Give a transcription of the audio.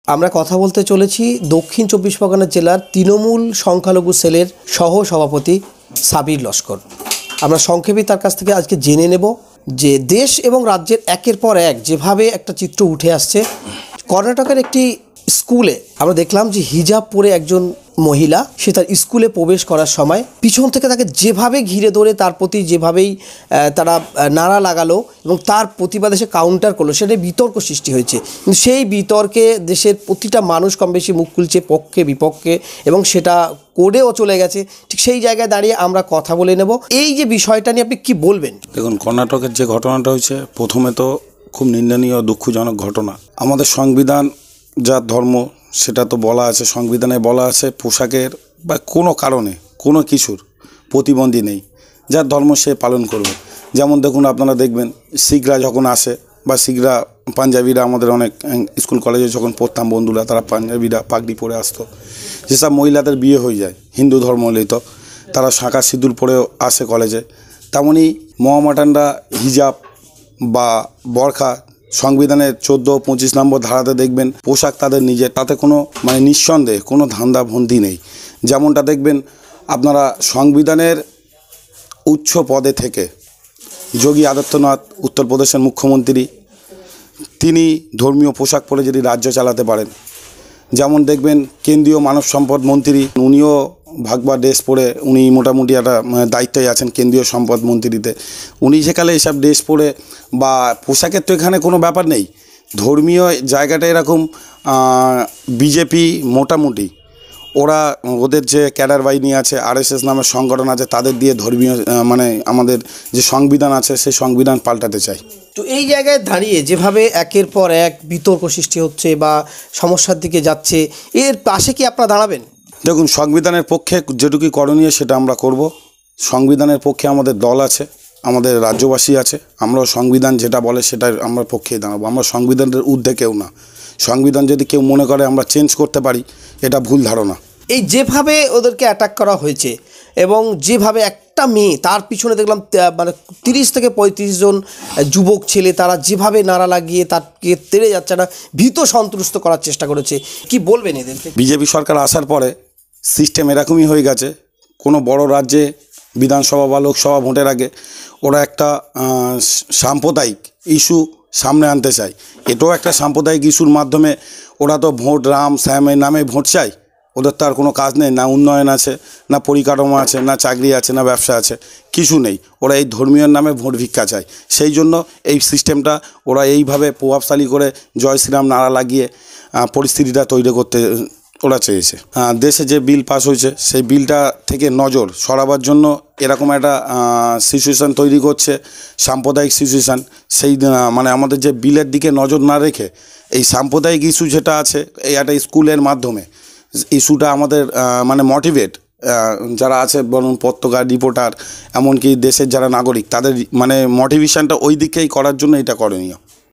আমরা কথা বলতে চলেছি দক্ষিণ চব্বিশ পরগনা জেলার তৃণমূল সংখ্যালঘু সেলের সহ সভাপতি সাবির লস্কর। আমরা সংক্ষেপে তার কাছ থেকে আজকে জেনে নেব যে দেশ এবং রাজ্যের একের পর এক যেভাবে একটা চিত্র উঠে আসছে। কর্ণাটকের একটি স্কুলে আমরা দেখলাম যে হিজাব পরে একজন মহিলা সে তার স্কুলে প্রবেশ করার সময় পিছন থেকে তাকে যেভাবে ঘিরে ধরে তার প্রতি যেভাবেই তারা নাড়া লাগালো এবং তার প্রতিবাদে সে কাউন্টার করলো, সেটা বিতর্ক সৃষ্টি হয়েছে। কিন্তু সেই বিতর্কে দেশের প্রতিটা মানুষ কম বেশি মুখ খুলছে পক্ষে বিপক্ষে এবং সেটা কোডেও চলে গেছে। ঠিক সেই জায়গায় দাঁড়িয়ে আমরা কথা বলে নেব এই যে বিষয়টা নিয়ে আপনি কি বলবেন। দেখুন, কর্ণাটকের যে ঘটনাটা হয়েছে প্রথমে তো খুব নিন্দনীয় দুঃখজনক ঘটনা। আমাদের সংবিধান যা ধর্ম সেটা তো বলা আছে, সংবিধানে বলা আছে পোশাকের বা কোনো কারণে কোনো কিছুর প্রতিবন্ধী নেই, যার ধর্ম সে পালন করবে। যেমন দেখুন, আপনারা দেখবেন শিখরা যখন আসে বা শিখরা পাঞ্জাবিরা আমাদের অনেক স্কুল কলেজে যখন পড়তাম বন্ধুরা, তারা পাঞ্জাবিরা পাগড়ি পরে আসতো। যেসব মহিলাদের বিয়ে হয়ে যায় হিন্দু ধর্ম হলেই তো তারা শাঁখা সিঁদুর পরেও আসে কলেজে। তেমনই মোহামেডানরা হিজাব বা বরখা সংবিধানের 14-25 নম্বর ধারাতে দেখবেন পোশাক তাদের নিজের, তাতে কোনো নিঃসন্দেহে কোনো ধান্দাবন্দি নেই। যেমনটা দেখবেন আপনারা সংবিধানের উচ্চ পদে থেকে যোগী আদিত্যনাথ উত্তরপ্রদেশের মুখ্যমন্ত্রী, তিনি ধর্মীয় পোশাক পরে যদি রাজ্য চালাতে পারেন। যেমন দেখবেন কেন্দ্রীয় মানব সম্পদ মন্ত্রী, উনিও ভাগবা ড্রেস পরে উনি মোটামুটি একটা দায়িত্বে আছেন কেন্দ্রীয় সম্পদ মন্ত্রীতে। উনি সেকালে এইসব ড্রেস পরে বা পোশাকের তো এখানে কোনো ব্যাপার নেই। ধর্মীয় জায়গাটা এরকম বিজেপি মোটামুটি ওরা ওদের যে ক্যাডার বাহিনী আছে, আরএসএস নামের সংগঠন আছে, তাদের দিয়ে ধর্মীয় আমাদের যে সংবিধান আছে সেই সংবিধান পাল্টাতে চায়। তো এই জায়গায় দাঁড়িয়ে যেভাবে একের পর এক বিতর্ক সৃষ্টি হচ্ছে বা সমস্যার দিকে যাচ্ছে, এর পাশে কি আপনারা দাঁড়াবেন? দেখুন, সংবিধানের পক্ষে যেটুকু করণীয় সেটা আমরা করব। সংবিধানের পক্ষে আমাদের দল আছে, আমাদের রাজ্যবাসী আছে। আমরাও সংবিধান যেটা বলে সেটার আমরা পক্ষেই দাঁড়াবো। আমরা সংবিধানের ঊর্ধ্বে কেউ না। সংবিধান যদি কেউ মনে করে আমরা চেঞ্জ করতে পারি, এটা ভুল ধারণা। এই যেভাবে ওদেরকে অ্যাটাক করা হয়েছে এবং যেভাবে একটা মেয়ে তার পিছনে দেখলাম 30 থেকে 35 জন যুবক ছেলে, তারা যেভাবে নাড়া লাগিয়ে তাকে তেড়ে যাচ্ছে না, ভীত সন্ত্রস্ত করার চেষ্টা করেছে, কি বলবেন এদেরকে? বিজেপি সরকার আসার পরে সিস্টেম এরকমই হয়ে গেছে। কোনো বড় রাজ্যে বিধানসভা বা লোকসভা ভোটের আগে ওরা একটা সাম্প্রদায়িক ইস্যু সামনে আনতে চায়। এটাও একটা সাম্প্রদায়িক ইস্যুর মাধ্যমে ওরা তো ভোট রাম শ্যামের নামে ভোট চায়। ওদের তো আর কোনো কাজ নেই, না উন্নয়ন আছে, না পরিকাঠামো আছে, না চাকরি আছে, না ব্যবসা আছে, কিছু নেই। ওরা এই ধর্মীয় নামে ভোট ভিক্ষা চায়। সেই জন্য এই সিস্টেমটা ওরা এইভাবে প্রভাবশালী করে জয় শ্রীরাম নারা লাগিয়ে পরিস্থিতিটা তৈরি করতে ওরা চেয়েছে। দেশে যে বিল পাস হয়েছে সেই বিলটা থেকে নজর সরাবার জন্য এরকম একটা সিচুয়েশান তৈরি করছে, সাম্প্রদায়িক সিচুয়েশান। সেই আমাদের যে বিলের দিকে নজর না রেখে এই সাম্প্রদায়িক ইস্যু যেটা আছে এই একটা স্কুলের মাধ্যমে ইস্যুটা আমাদের মোটিভেট যারা আছে বলুন পত্রকার রিপোর্টার এমনকি দেশের যারা নাগরিক তাদের মোটিভেশনটা ওই দিকেই করার জন্য এটা করণীয়।